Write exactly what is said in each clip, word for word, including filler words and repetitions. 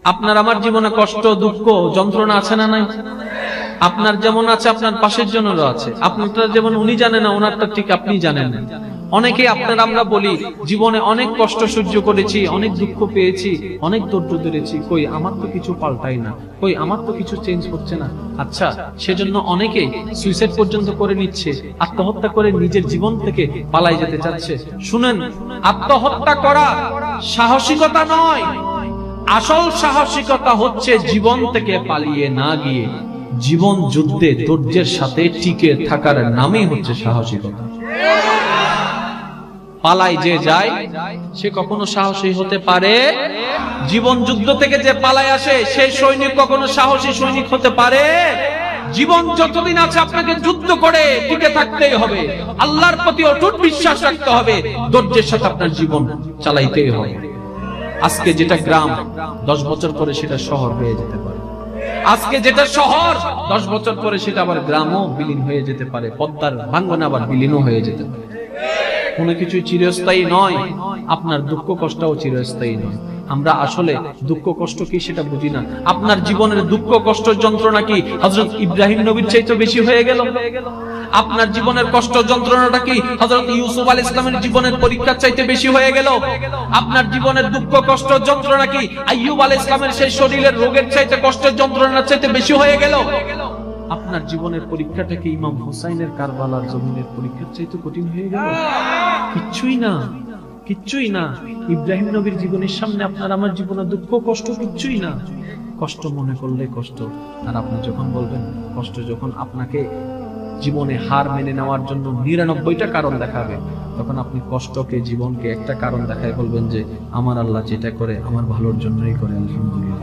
আপনার আমার জীবনে কষ্ট, দুঃখ, যন্ত্রণা আছে না নাই? আপনার যেমন আছে আপনার পাশের জনেরও আছে। আপনারটা যেমন উনি জানে না, ওনারটা ঠিক আপনি জানেন না। অনেকে আপনার আমরা বলি জীবনে অনেক কষ্ট সহ্য করেছি, অনেক দুঃখ পেয়েছি, অনেক ধৈর্য ধরেছি, কই আমার তো কিছু পাল্টাই না, কই আমার তো কিছু চেঞ্জ হচ্ছে না। আচ্ছা, সেজন্য অনেকেই সুইসাইড পর্যন্ত করে নিচ্ছে, আত্মহত্যা করে নিজের জীবন থেকে পালাই যেতে চাচ্ছে। শুনেন, আত্মহত্যা করা সাহসিকতা নয়, আসল সাহসিকতা হচ্ছে জীবন থেকে পালিয়ে না গিয়ে জীবন যুদ্ধে ধৈর্যের সাথে টিকে থাকার নামই হচ্ছে সাহসিকতা। পালাই যে যায় সে কখনো সাহসী হতে পারে? জীবন যুদ্ধ থেকে যে পালায় আসে সেই সৈনিক কখনো সাহসী সৈনিক হতে পারে? জীবন যতদিন আছে আপনাকে যুদ্ধ করে টিকে থাকতেই হবে, আল্লাহর প্রতি অটুট বিশ্বাস রাখতে হবে, ধৈর্যের সাথে আপনার জীবন চালাইতেই হবে। আজকে যেটা গ্রাম দশ বছর পরে সেটা শহর হয়ে যেতে পারে, আজকে যেটা শহর দশ বছর পরে সেটা আবার গ্রামও বিলীন হয়ে যেতে পারে, পদ্মার ভাঙ্গন আবার বিলীনও হয়ে যেতে পারে। কোনো কিছু চিরস্থায়ী নয়, আপনার দুঃখ কষ্টও চিরস্থায়ী নয়। আমরা আসলে দুঃখ কষ্ট কি সেটা বুঝি না। আপনার জীবনের দুঃখ কষ্ট যন্ত্রণা কি হযরত ইব্রাহিম নবীর চাইতে বেশি হয়ে গেল? আপনার জীবনের কষ্ট যন্ত্রণাটা কি হযরত ইউসুফ আলাইহিস সালামের জীবনের পরীক্ষার চাইতে বেশি হয়ে গেল? আপনার জীবনের দুঃখ কষ্ট যন্ত্রণা কি আইয়ুব আলাইহিস সালামের সেই শরীরের রোগের চাইতে কষ্টের যন্ত্রণার চাইতে বেশি হয়ে গেল? আপনার জীবনের পরীক্ষাটা কি ইমাম হুসাইনের কারবালার জমিনের পরীক্ষার চাইতে কঠিন হয়ে গেল? কিচ্ছুই না, কিচ্ছুই না। ইব্রাহিম নবীর জীবনের সামনে আপনার আমার জীবনের দুঃখ কষ্ট কিচ্ছুই না। কষ্ট মনে করলে কষ্ট, আর আপনি যখন বলবেন কষ্ট যখন আপনাকে জীবনে হার মেনে নেওয়ার জন্য নিরানব্বইটা কারণ দেখাবে, তখন আপনি কষ্টকে জীবনকে একটা কারণ দেখায় বলবেন যে আমার আল্লাহ যেটা করে আমার ভালোর জন্যই করে, আলহামদুলিল্লাহ।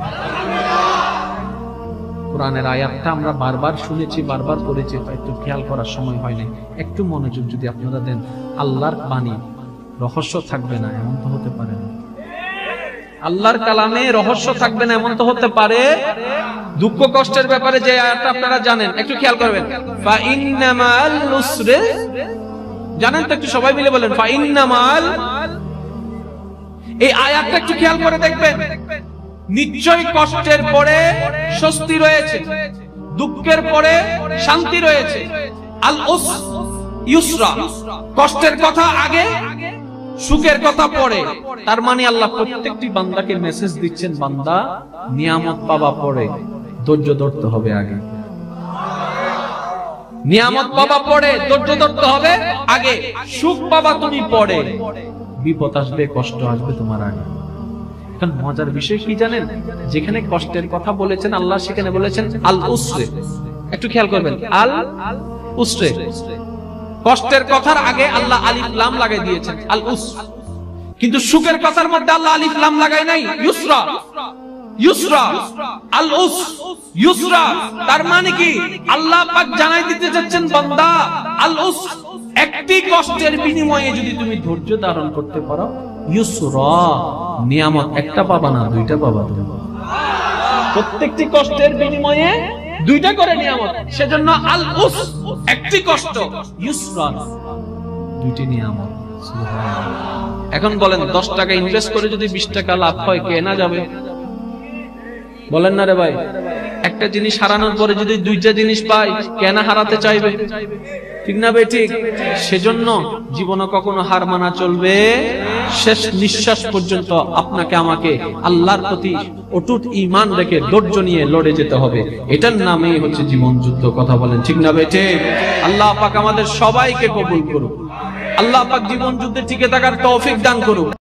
কোরআনের আয়াতটা আমরা বারবার শুনেছি, বারবার পড়েছি, একটু খেয়াল করার সময় হয় নাই। একটু মনোযোগ যদি আপনারা দেন, আল্লাহর বাণী রহস্য থাকবে না এমন তো হতে পারে না। আল্লাহর কালামে রহস্য থাকবে না এমন তো হতে পারে। দুঃখ কষ্টের ব্যাপারে যে আয়াতটা আপনারা জানেন, একটু খেয়াল করবেন, ফা ইন্নামাল উসরে, জানেন তো? একটু সবাই মিলে বলেন, ফা ইন্নামাল। এই আয়াতটা একটু খেয়াল করে দেখবেন, নিশ্চয়ই কষ্টের পরে স্বস্তি রয়েছে, দুঃখের পরে শান্তি রয়েছে। আল উস ইউসরা, কষ্টের কথা আগে, সুখের কথা পরে। তার মানে আল্লাহ প্রত্যেকটি বান্দাকে মেসেজ দিচ্ছেন, বান্দা নিয়ামত পাবা পরে, ধৈর্য ধরতে হবে আগে। নিয়ামত পাবা পরে, ধৈর্য ধরতে হবে আগে। সুখ পাবা তুমি পরে, বিপদ আসবে, কষ্ট আসবে তোমার আগে। এখন মজার বিষয় কি জানেন? যেখানে কষ্টের কথা বলেছেন আল্লাহ, সেখানে বলেছেন আল উসরে। একটু খেয়াল করবেন, আল উসরে, কষ্টের কথার আগে আল্লাহ আলিফ লাম লাগাই দিয়েছেন, আল উস। কিন্তু সুখের কথার মধ্যে আল্লাহ আলিফ লাম লাগায় নাই, ইউসরা, ইউসরা, আল উস, ইউসরা। তার মানে কি আল্লাহ পাক জানাই দিতে যাচ্ছেন, বান্দা আল উস, একটি কষ্টের বিনিময়ে যদি তুমি ধৈর্য ধারণ করতে পারো, ইউসরা, নিয়ামত একটা পাবা না, দুইটা পাবা। প্রত্যেকটি কষ্টের বিনিময়ে দুইটা করে নিয়ামত। সেজন্য আল উস একটি কষ্ট, ইউসরা দুইটি নিয়ামত। সুবহানাল্লাহ। এখন বলেন, দশ টাকা ইনভেস্ট করে যদি বিশ টাকা লাভ হয়, কেনা যাবে? বলেন না রে ভাই? একটা জিনিস হারানোর পরে যদি দুইটা জিনিস পাই, কেনা হারাতে চাইবে? ঠিক না ভাই? ঠিক। সেজন্য জীবনে কখনো হার মানা চলবে, শেষ নিঃশ্বাস পর্যন্ত আপনাকে আমাকে আল্লাহর প্রতি অটুট ঈমান রেখে ধৈর্য নিয়ে লড়ে যেতে হবে। এটার নামই হচ্ছে জীবন যুদ্ধ। কথা বলেন ঠিক না ভাই? ঠিক। আল্লাহ পাক আমাদের সবাইকে কবুল করুক। আল্লাহ পাক জীবন যুদ্ধে টিকে থাকার তৌফিক দান করুক।